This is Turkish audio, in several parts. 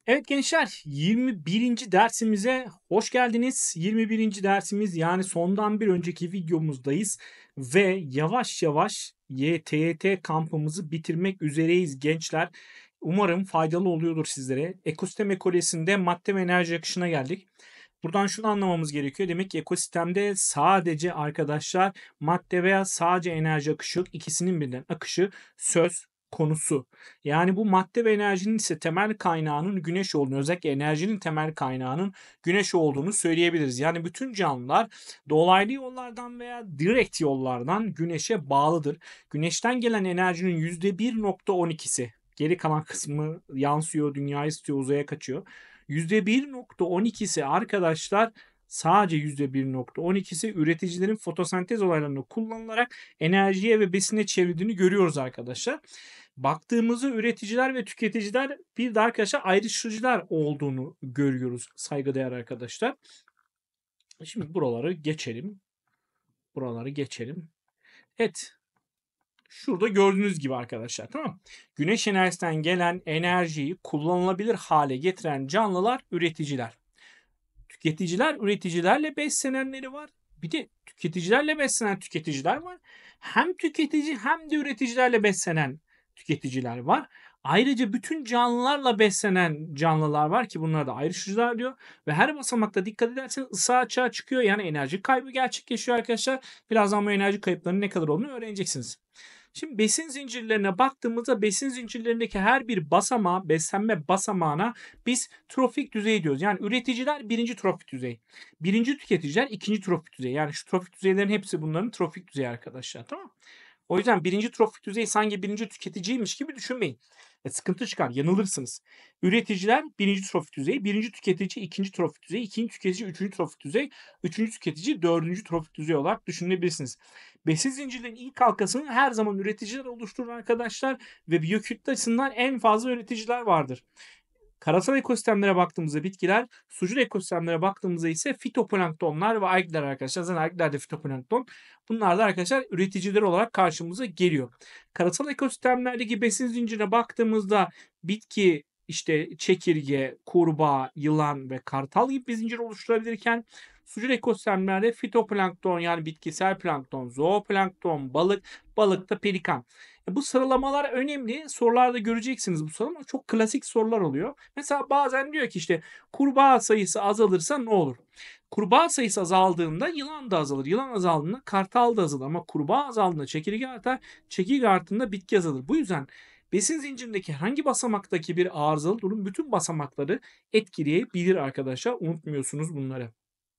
Evet gençler, 21. dersimize hoş geldiniz. 21. dersimiz, yani sondan bir önceki videomuzdayız ve yavaş yavaş YTYT kampımızı bitirmek üzereyiz gençler. Umarım faydalı oluyordur sizlere. Ekosistem ekolojisinde madde ve enerji akışına geldik. Buradan şunu anlamamız gerekiyor. Demek ki ekosistemde sadece arkadaşlar madde veya sadece enerji akışı yok. İkisinin birden akışı söz konusu. Yani bu madde ve enerjinin ise temel kaynağının güneş olduğunu, özellikle enerjinin temel kaynağının güneş olduğunu söyleyebiliriz. Yani bütün canlılar dolaylı yollardan veya direkt yollardan güneşe bağlıdır. Güneşten gelen enerjinin %1,12'si, geri kalan kısmı yansıyor, dünyayı ısıtıyor, uzaya kaçıyor. %1,12'si arkadaşlar, sadece %1,12'si üreticilerin fotosentez olaylarını kullanılarak enerjiye ve besine çevrildiğini görüyoruz arkadaşlar. Baktığımızda üreticiler ve tüketiciler, bir de arkadaşlar ayrıştırıcılar olduğunu görüyoruz saygıdeğer arkadaşlar. Şimdi buraları geçelim. Buraları geçelim. Evet. Şurada gördüğünüz gibi arkadaşlar, tamam. Güneş enerjisinden gelen enerjiyi kullanılabilir hale getiren canlılar üreticiler. Tüketiciler üreticilerle beslenenleri var. Bir de tüketicilerle beslenen tüketiciler var. Hem tüketici hem de üreticilerle beslenen tüketiciler var. Ayrıca bütün canlılarla beslenen canlılar var ki bunlara da ayrıştırıcılar diyor. Ve her basamakta dikkat ederseniz ısı açığa çıkıyor. Yani enerji kaybı gerçekleşiyor arkadaşlar. Birazdan bu enerji kayıplarının ne kadar olduğunu öğreneceksiniz. Şimdi besin zincirlerine baktığımızda besin zincirlerindeki her bir basamağa, beslenme basamağına biz trofik düzey diyoruz. Yani üreticiler birinci trofik düzey. Birinci tüketiciler ikinci trofik düzey. Yani şu trofik düzeylerin hepsi bunların trofik düzeyi arkadaşlar, tamam mı? O yüzden birinci trofik düzey sanki birinci tüketiciymiş gibi düşünmeyin. Sıkıntı çıkar, yanılırsınız. Üreticiler birinci trofik düzeyi, birinci tüketici ikinci trofik düzeyi, ikinci tüketici üçüncü trofik düzeyi, üçüncü tüketici dördüncü trofik düzeyi olarak düşünebilirsiniz. Besin zincirlerin ilk halkasını her zaman üreticiler oluşturur arkadaşlar ve biyokütle açısından en fazla üreticiler vardır. Karasal ekosistemlere baktığımızda bitkiler, sucul ekosistemlere baktığımızda ise fitoplanktonlar ve algler arkadaşlar. Zaten algler de fitoplankton. Bunlar da arkadaşlar üreticiler olarak karşımıza geliyor. Karasal ekosistemlerdeki besin zincirine baktığımızda bitki, işte çekirge, kurbağa, yılan ve kartal gibi bir zincir oluşturabilirken sucul ekosistemlerde fitoplankton, yani bitkisel plankton, zooplankton, balık, balıkta pelikan. Bu sıralamalar önemli. Sorularda göreceksiniz bu sıralama. Çok klasik sorular oluyor. Mesela bazen diyor ki işte kurbağa sayısı azalırsa ne olur? Kurbağa sayısı azaldığında yılan da azalır. Yılan azaldığında kartal da azalır. Ama kurbağa azaldığında çekirge artar. Çekirge arttığında bitki azalır. Bu yüzden besin zincirindeki hangi basamaktaki bir arızalı durum bütün basamakları etkileyebilir arkadaşlar. Unutmuyorsunuz bunları.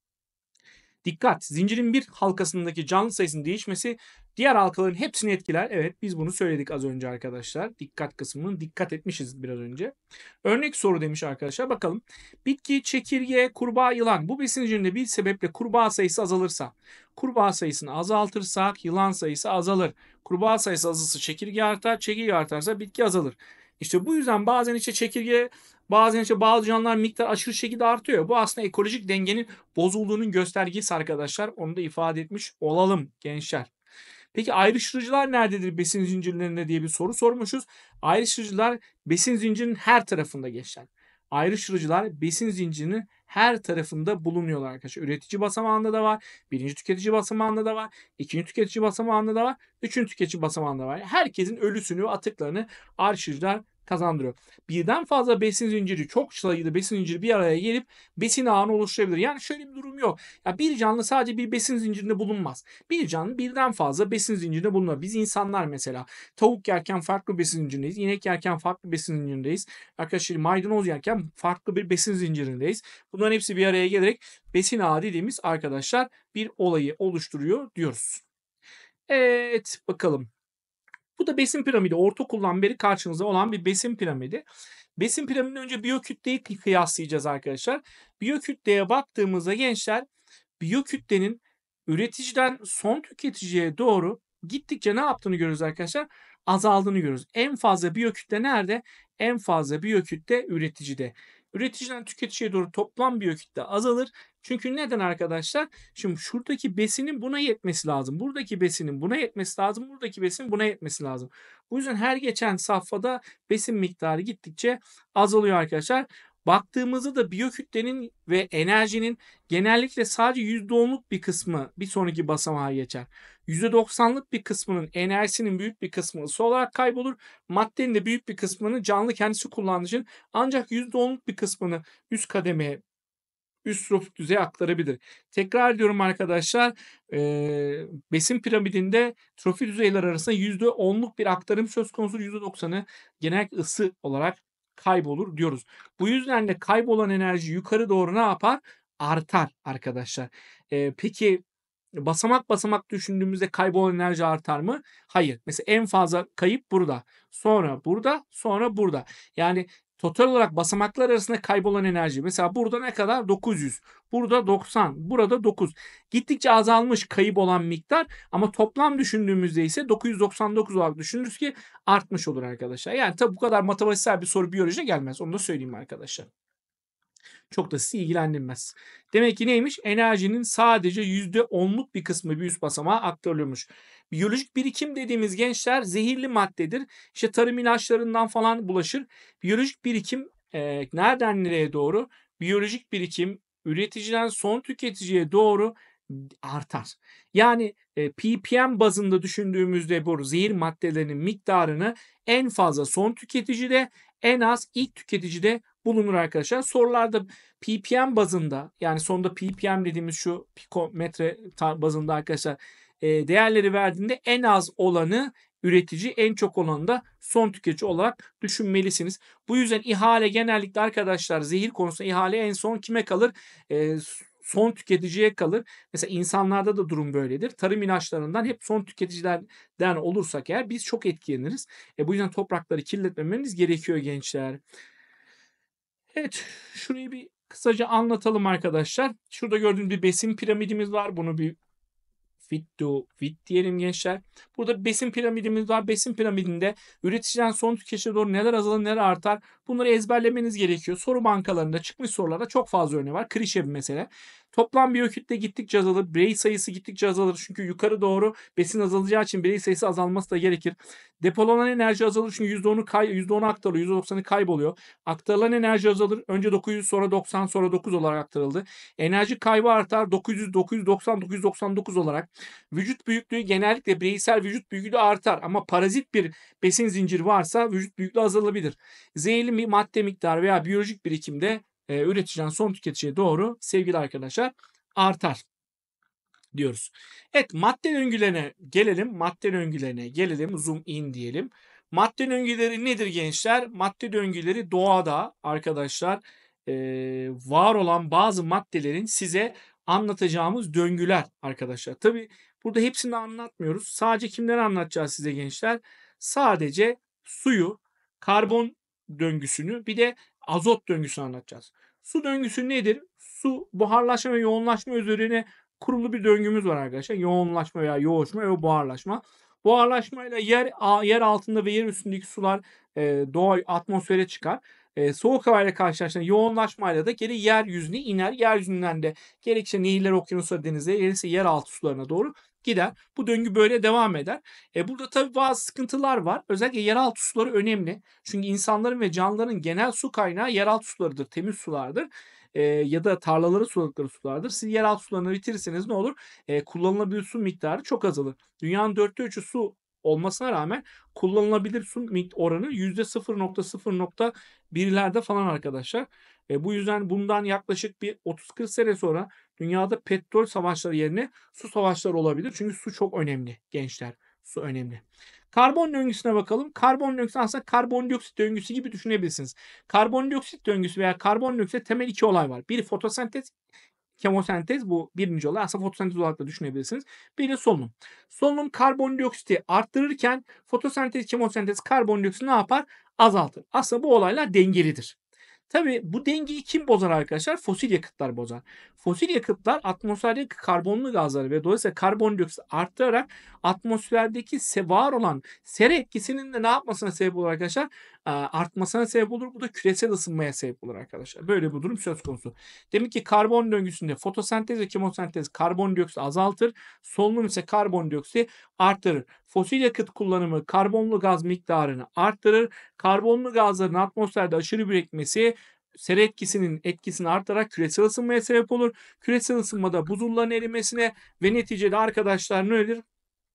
Dikkat! Zincirin bir halkasındaki canlı sayısının değişmesi diğer halkaların hepsini etkiler. Evet, biz bunu söyledik az önce arkadaşlar. Dikkat kısmını dikkat etmişiz biraz önce. Örnek soru demiş arkadaşlar. Bakalım. Bitki, çekirge, kurbağa, yılan. Bu besin zincirinde bir sebeple kurbağa sayısı azalırsa, kurbağa sayısını azaltırsak yılan sayısı azalır. Kurbağa sayısı azalırsa çekirge artar. Çekirge artarsa bitki azalır. İşte bu yüzden bazen işte çekirge, bazen işte bazı canlılar miktar aşırı şekilde artıyor. Bu aslında ekolojik dengenin bozulduğunun göstergesi arkadaşlar. Onu da ifade etmiş olalım gençler. Peki ayrıştırıcılar nerededir besin zincirlerinde diye bir soru sormuşuz. Ayrıştırıcılar besin zincirinin her tarafında gençler. Ayrıştırıcılar besin zincirinin her tarafında bulunuyorlar arkadaşlar. Üretici basamağında da var. Birinci tüketici basamağında da var. İkinci tüketici basamağında da var. Üçüncü tüketici basamağında da var. Herkesin ölüsünü ve atıklarını ayrıştırıcılar kazandırıyor. Birden fazla besin zinciri, çok sayıda besin zinciri bir araya gelip besin ağını oluşturabilir. Yani şöyle bir durum yok. Ya bir canlı sadece bir besin zincirinde bulunmaz. Bir canlı birden fazla besin zincirinde bulunur. Biz insanlar mesela tavuk yerken farklı besin zincirindeyiz. İnek yerken farklı besin zincirindeyiz. Arkadaşlar maydanoz yerken farklı bir besin zincirindeyiz. Bunların hepsi bir araya gelerek besin ağı dediğimiz arkadaşlar bir olayı oluşturuyor diyoruz. Evet, bakalım. Bu da besin piramidi. Ortaokuldan beri karşınızda olan bir besin piramidi. Besin piramidini önce biyokütleyi kıyaslayacağız arkadaşlar. Biyokütleye baktığımızda gençler, biyokütlenin üreticiden son tüketiciye doğru gittikçe ne yaptığını görüyoruz arkadaşlar? Azaldığını görüyoruz. En fazla biyokütle nerede? En fazla biyokütle üreticide. Üreticiden tüketiciye doğru toplam biyokütle azalır. Çünkü neden arkadaşlar? Şimdi şuradaki besinin buna yetmesi lazım. Buradaki besinin buna yetmesi lazım. Buradaki besinin buna yetmesi lazım. Bu yüzden her geçen safhada besin miktarı gittikçe azalıyor arkadaşlar. Baktığımızda da biyokütlenin ve enerjinin genellikle sadece %10'luk bir kısmı bir sonraki basamağa geçer. %90'lık bir kısmının enerjisinin büyük bir kısmı ısı olarak kaybolur. Maddenin de büyük bir kısmını canlı kendisi kullandığı için ancak %10'luk bir kısmını üst kademeye, üst trofik düzeye aktarabilir. Tekrar ediyorum arkadaşlar, besin piramidinde trofik düzeyler arasında %10'luk bir aktarım söz konusu, %90'ı genellikle ısı olarak kaybolur diyoruz. Bu yüzden de kaybolan enerji yukarı doğru ne yapar? Artar arkadaşlar. Peki basamak basamak düşündüğümüzde kaybolan enerji artar mı? Hayır. Mesela en fazla kayıp burada. Sonra burada, sonra burada. Yani total olarak basamaklar arasında kaybolan enerji. Mesela burada ne kadar? 900. Burada 90. Burada 9. Gittikçe azalmış kayıp olan miktar ama toplam düşündüğümüzde ise 999 olarak düşünürüz ki artmış olur arkadaşlar. Yani tabi bu kadar matematiksel bir soru biyolojide gelmez. Onu da söyleyeyim arkadaşlar. Çok da sizi ilgilendirmez. Demek ki neymiş? Enerjinin sadece %10'luk bir kısmı bir üst basamağa aktarılıyormuş. Biyolojik birikim dediğimiz gençler zehirli maddedir. İşte tarım ilaçlarından falan bulaşır. Biyolojik birikim nereden nereye doğru? Biyolojik birikim üreticiden son tüketiciye doğru artar. Yani ppm bazında düşündüğümüzde bu zehir maddelerinin miktarını en fazla son tüketicide, en az ilk tüketicide bulunur arkadaşlar. Sorularda ppm bazında, yani sonunda ppm dediğimiz şu pikometre bazında arkadaşlar değerleri verdiğinde en az olanı üretici, en çok olanı da son tüketici olarak düşünmelisiniz. Bu yüzden ihale genellikle arkadaşlar zehir konusunda ihale en son kime kalır? Son tüketiciye kalır. Mesela insanlarda da durum böyledir. Tarım ilaçlarından hep son tüketicilerden olursak eğer biz çok etkileniriz. Bu yüzden toprakları kirletmememiz gerekiyor gençler. Evet, şurayı bir kısaca anlatalım arkadaşlar. Şurada gördüğünüz bir besin piramidimiz var. Bunu bir fit diyelim gençler. Burada besin piramidimiz var. Besin piramidinde üreticiden son tüketiciye doğru neler azalır neler artar. Bunları ezberlemeniz gerekiyor. Soru bankalarında çıkmış sorularda çok fazla örneği var. Klişe bir mesele. Toplam biyokütle gittikçe azalır. Birey sayısı gittikçe azalır. Çünkü yukarı doğru besin azalacağı için birey sayısı azalması da gerekir. Depolanan enerji azalır çünkü %10'u aktarılıyor. %90'ı kayboluyor. Aktarılan enerji azalır. Önce 900 sonra 90 sonra 9 olarak aktarıldı. Enerji kaybı artar. 900, 990, 999 olarak. Vücut büyüklüğü genellikle bireysel vücut büyüklüğü artar ama parazit bir besin zinciri varsa vücut büyüklüğü azalabilir. Zehirli bir madde miktarı veya biyolojik birikimde üreticiden son tüketiciye doğru sevgili arkadaşlar artar diyoruz. Evet, madde döngülerine gelelim. Madde döngülerine gelelim. Zoom in diyelim. Madde döngüleri nedir gençler? Madde döngüleri doğada arkadaşlar var olan bazı maddelerin size anlatacağımız döngüler arkadaşlar. Tabi burada hepsini anlatmıyoruz. Sadece kimleri anlatacağız size gençler? Sadece suyu, karbon döngüsünü bir de azot döngüsünü anlatacağız. Su döngüsü nedir? Su buharlaşma ve yoğunlaşma üzerine kurulu bir döngümüz var arkadaşlar. Yoğunlaşma veya yoğuşma ve buharlaşma. Buharlaşmayla yer altında ve yer üstündeki sular doğa atmosfere çıkar. Soğuk havayla karşılaştığında yoğunlaşmayla da geri yeryüzüne iner. Yeryüzünden de gerekirse nehirler, okyanuslar, denizlere, gerekirse yeraltı sularına doğru gider. Bu döngü böyle devam eder. Burada tabii bazı sıkıntılar var. Özellikle yeraltı suları önemli. Çünkü insanların ve canlıların genel su kaynağı yeraltı sularıdır, temiz sulardır. Ya da tarlaları suladıkları sulardır. Siz yeraltı sularını bitirirseniz ne olur? Kullanılabilir su miktarı çok azalır. Dünyanın 4'te 3'ü su olmasına rağmen kullanılabilir su oranı %0.0.1'lerde falan arkadaşlar. Bu yüzden bundan yaklaşık bir 30-40 sene sonra dünyada petrol savaşları yerine su savaşları olabilir. Çünkü su çok önemli gençler. Su önemli. Karbon döngüsüne bakalım. Karbon döngüsü aslında karbondioksit döngüsü gibi düşünebilirsiniz. Karbondioksit döngüsü veya karbondioksitte temel iki olay var. Biri fotosentez, kemosentez, bu birinci olay. Aslında fotosentez olarak da düşünebilirsiniz. Bir de solunum. Solunum karbondioksiti arttırırken fotosentez, kemosentez karbondioksiti ne yapar? Azaltır. Aslında bu olaylar dengelidir. Tabii bu dengeyi kim bozar arkadaşlar? Fosil yakıtlar bozar. Fosil yakıtlar atmosferdeki karbonlu gazları ve dolayısıyla karbondioksit arttırarak atmosferdeki var olan sera etkisinin de ne yapmasına sebep olur arkadaşlar? Artmasına sebep olur. Bu da küresel ısınmaya sebep olur arkadaşlar. Böyle bir durum söz konusu. Demek ki karbon döngüsünde fotosentez ve kemosentez karbondioksit azaltır. Solunum ise karbondioksit arttırır. Fosil yakıt kullanımı karbonlu gaz miktarını arttırır. Karbonlu gazların atmosferde aşırı birikmesi sera etkisini artarak küresel ısınmaya sebep olur. Küresel ısınmada buzulların erimesine ve neticede arkadaşlar ne olur?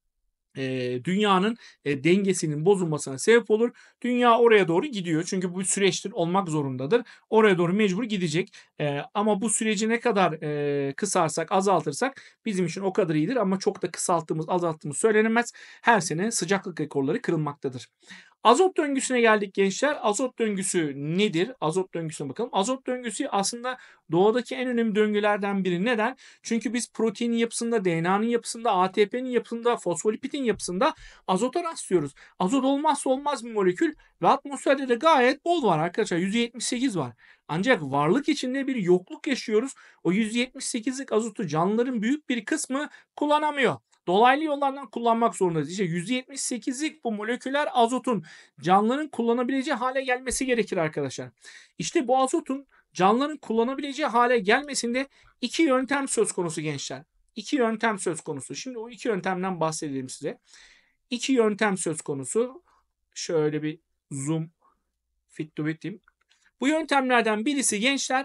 Dünyanın dengesinin bozulmasına sebep olur. Dünya oraya doğru gidiyor. Çünkü bu süreçtir, olmak zorundadır. Oraya doğru mecbur gidecek. Ama bu süreci ne kadar kısarsak, azaltırsak bizim için o kadar iyidir. Ama çok da kısalttığımız, azalttığımız söylenemez. Her sene sıcaklık rekorları kırılmaktadır. Azot döngüsüne geldik gençler. Azot döngüsü nedir? Azot döngüsüne bakalım. Azot döngüsü aslında doğadaki en önemli döngülerden biri. Neden? Çünkü biz proteinin yapısında, DNA'nın yapısında, ATP'nin yapısında, fosfolipidin yapısında azota rastlıyoruz. Azot olmazsa olmaz bir molekül ve atmosferde de gayet bol var arkadaşlar. %78 var. Ancak varlık içinde bir yokluk yaşıyoruz. O %78'lik azotu canlıların büyük bir kısmı kullanamıyor. Dolaylı yollardan kullanmak zorundayız. İşte %78'lik bu moleküler azotun canlıların kullanabileceği hale gelmesi gerekir arkadaşlar. İşte bu azotun canlıların kullanabileceği hale gelmesinde iki yöntem söz konusu gençler. İki yöntem söz konusu. Şimdi o iki yöntemden bahsedelim size. İki yöntem söz konusu. Şöyle bir zoom fit to bit'im. Bu yöntemlerden birisi gençler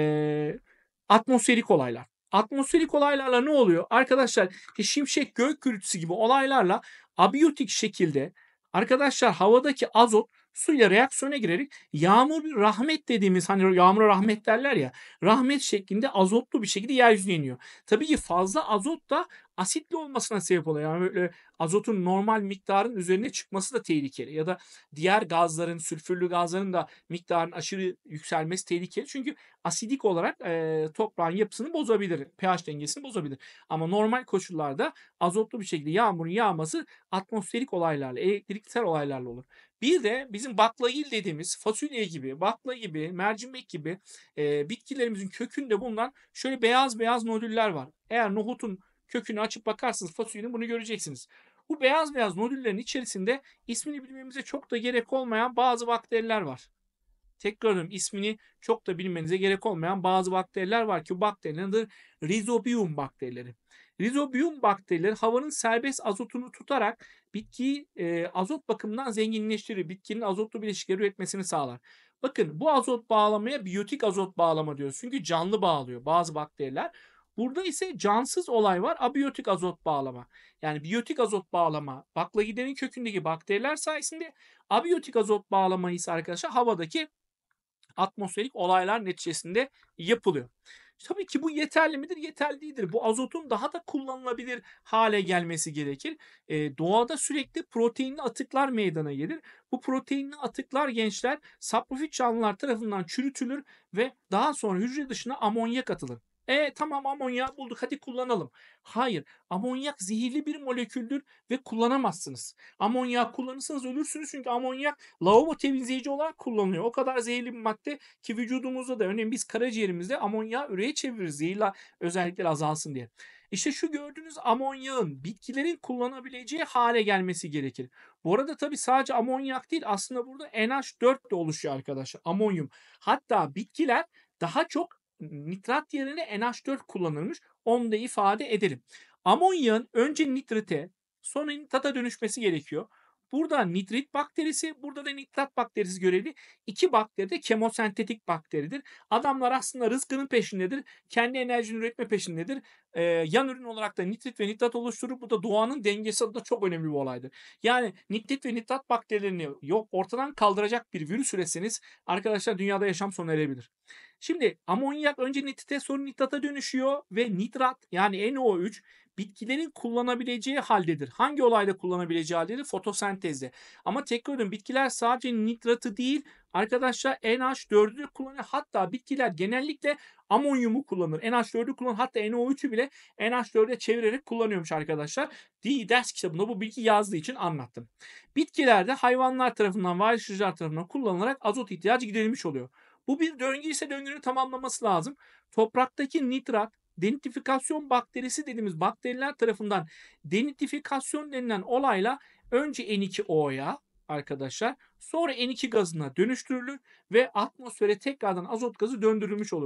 atmosferik olaylar. Atmosferik olaylarla ne oluyor? Arkadaşlar şimşek gök gürültüsü gibi olaylarla abiyotik şekilde arkadaşlar havadaki azot suyla reaksiyona girerek yağmur bir rahmet dediğimiz hani yağmura rahmet derler ya rahmet şeklinde azotlu bir şekilde yeryüzüne iniyor. Tabii ki fazla azot da asitli olmasına sebep oluyor. Yani böyle azotun normal miktarın üzerine çıkması da tehlikeli ya da diğer gazların sülfürlü gazların da miktarın aşırı yükselmesi tehlikeli. Çünkü asidik olarak toprağın yapısını bozabilir. pH dengesini bozabilir. Ama normal koşullarda azotlu bir şekilde yağmurun yağması atmosferik olaylarla, elektriksel olaylarla olur. Bir de bizim baklagil dediğimiz fasulye gibi, bakla gibi, mercimek gibi bitkilerimizin kökünde bulunan şöyle beyaz beyaz nodüller var. Eğer nohutun kökünü açıp bakarsanız fasulyenin bunu göreceksiniz. Bu beyaz beyaz nodüllerin içerisinde ismini bilmemize çok da gerek olmayan bazı bakteriler var. Tekrar ediyorum, ismini çok da bilmenize gerek olmayan bazı bakteriler var ki bu bakterilerin adı Rhizobium bakterileri. Rhizobium bakterileri havanın serbest azotunu tutarak bitkiyi azot bakımından zenginleştirir. Bitkinin azotlu bileşikleri üretmesini sağlar. Bakın bu azot bağlamaya biyotik azot bağlama diyoruz. Çünkü canlı bağlıyor bazı bakteriler. Burada ise cansız olay var. Abiyotik azot bağlama. Yani biyotik azot bağlama baklagilerin kökündeki bakteriler sayesinde, abiyotik azot bağlamayı ise arkadaşlar havadaki atmosferik olaylar neticesinde yapılıyor. Tabii ki bu yeterli midir? Yeterli değildir. Bu azotun daha da kullanılabilir hale gelmesi gerekir. Doğada sürekli proteinli atıklar meydana gelir. Bu proteinli atıklar gençler saprofit canlılar tarafından çürütülür ve daha sonra hücre dışına amonyak atılır. Tamam, amonyak bulduk, hadi kullanalım. Hayır, amonyak zehirli bir moleküldür ve kullanamazsınız. Amonyak kullanırsanız ölürsünüz çünkü amonyak lavabo temizleyici olarak kullanılıyor. O kadar zehirli bir madde ki vücudumuzda da örneğin biz karaciğerimizde amonyağı üreye çeviririz zehirli özellikleri azalsın diye. İşte şu gördüğünüz amonyağın bitkilerin kullanabileceği hale gelmesi gerekir. Bu arada tabii sadece amonyak değil, aslında burada NH4 de oluşuyor arkadaşlar. Amonyum. Hatta bitkiler daha çok nitrat yerine NH4 kullanılmış. Onu da ifade edelim. Amonyağın önce nitrite sonra nitrata dönüşmesi gerekiyor. Burada nitrit bakterisi, burada da nitrat bakterisi görevli. İki bakteri de kemosentetik bakteridir. Adamlar aslında rızkının peşindedir. Kendi enerjini üretme peşindedir. Yan ürün olarak da nitrit ve nitrat oluşturur. Bu da doğanın dengesi adına çok önemli bir olaydır. Yani nitrit ve nitrat bakterilerini yok ortadan kaldıracak bir virüs üretseniz arkadaşlar dünyada yaşam sona erebilir. Şimdi amonyak önce nitrite sonra nitrata dönüşüyor ve nitrat yani NO3 bitkilerin kullanabileceği haldedir. Hangi olayda kullanabileceği haldedir? Fotosentezde. Ama tekrar ediyorum, bitkiler sadece nitratı değil arkadaşlar NH4'ü de kullanıyor. Hatta bitkiler genellikle amonyumu kullanır. NH4'ü kullanır. Hatta NO3'ü bile NH4'e çevirerek kullanıyormuş arkadaşlar. Ders kitabında bu bilgi yazdığı için anlattım. Bitkilerde hayvanlar tarafından, varlıkçılar tarafından kullanılarak azot ihtiyacı giderilmiş oluyor. Bu bir döngü ise döngünün tamamlaması lazım. Topraktaki nitrat denitrifikasyon bakterisi dediğimiz bakteriler tarafından denitrifikasyon denilen olayla önce N2O'ya arkadaşlar sonra N2 gazına dönüştürülür ve atmosfere tekrardan azot gazı döndürülmüş olur.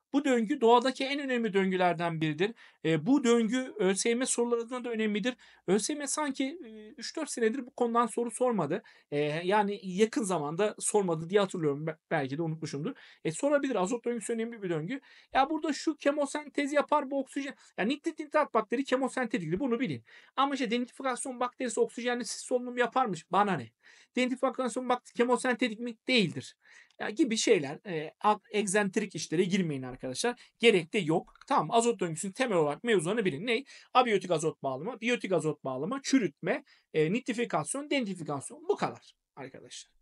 Bu döngü doğadaki en önemli döngülerden biridir. Bu döngü ÖSYM sorularında da önemlidir. ÖSYM sanki 3-4 senedir bu konudan soru sormadı. Yani yakın zamanda sormadı diye hatırlıyorum. Belki de unutmuşumdur. Sorabilir. Azot döngüsü önemli bir döngü. Ya burada şu kemosentez yapar bu oksijen. Ya nitrat bakteri kemosentetiktir. Bunu bilin. Ama işte denitrifikasyon bakterisi oksijenli sis solunum yaparmış. Bana ne? Denitrifikasyon bakteri kemosentetik mi? Değildir. Ya gibi şeyler, egzantrik işlere girmeyin arkadaşlar. Gerek de yok. Tamam, azot döngüsünün temel olarak mevzularını bilin. Ne? Abiyotik azot bağlama, biyotik azot bağlama, çürütme, nitrifikasyon, denitrifikasyon. Bu kadar arkadaşlar.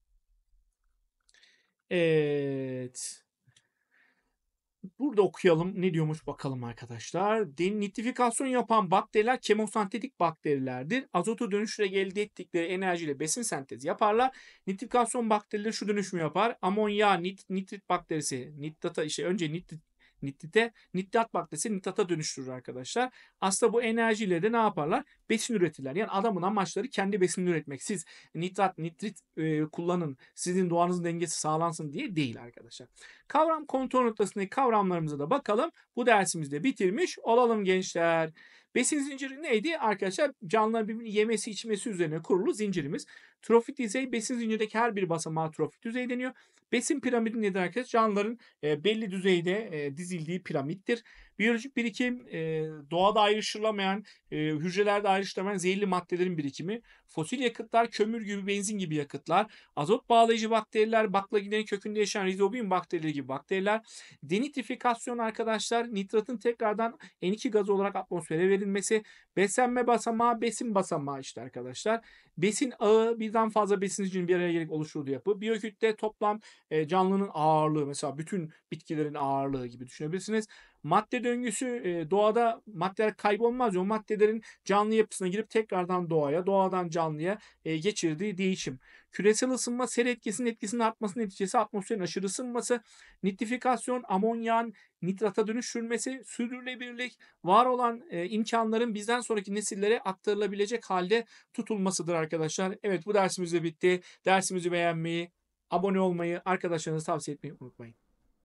Evet. Burada okuyalım. Ne diyormuş bakalım arkadaşlar. Nitrifikasyon yapan bakteriler kemosentetik bakterilerdir. Azotu dönüştürerek elde ettikleri enerjiyle besin sentezi yaparlar. Nitrifikasyon bakterileri şu dönüşümü yapar. Amonya, nitrit bakterisi, nitrata önce nitrat bakterisi nitrata dönüştürür arkadaşlar. Aslında bu enerjiyle de ne yaparlar? Besin üretirler. Yani adamın amaçları kendi besinini üretmek. Siz nitrit kullanın. Sizin doğanızın dengesi sağlansın diye değil arkadaşlar. Kavram kontrol noktasındaki kavramlarımıza da bakalım. Bu dersimizde bitirmiş olalım gençler. Besin zinciri neydi arkadaşlar? Canlıların birbirini yemesi içmesi üzerine kurulu zincirimiz. Trofik düzey besin zincirindeki her bir basamağa trofik düzey deniyor. Besin piramidi nedir arkadaşlar? Canlıların belli düzeyde dizildiği piramittir. Biyolojik birikim doğada ayrıştırılamayan, hücrelerde ayrıştırılamayan zehirli maddelerin birikimi. Fosil yakıtlar, kömür gibi, benzin gibi yakıtlar. Azot bağlayıcı bakteriler, baklagillerin kökünde yaşayan rizobiyum bakterileri gibi bakteriler. Denitrifikasyon arkadaşlar, nitratın tekrardan N2 gazı olarak atmosfere verilmesi. Beslenme basamağı, besin basamağı işte arkadaşlar. Besin ağı, birden fazla besin zincirinin bir araya gelip oluşturduğu yapı. Biyokütle toplam canlının ağırlığı, mesela bütün bitkilerin ağırlığı gibi düşünebilirsiniz. Madde döngüsü, doğada maddeler kaybolmaz ya, o maddelerin canlı yapısına girip tekrardan doğaya, doğadan canlıya geçirdiği değişim. Küresel ısınma sera etkisinin artması neticesi atmosferin aşırı ısınması, nitrifikasyon, amonyan nitrata dönüştürülmesi, sürdürülebilirlik, var olan imkanların bizden sonraki nesillere aktarılabilecek halde tutulmasıdır arkadaşlar. Evet, bu dersimiz de bitti. Dersimizi beğenmeyi, abone olmayı, arkadaşlarınıza tavsiye etmeyi unutmayın.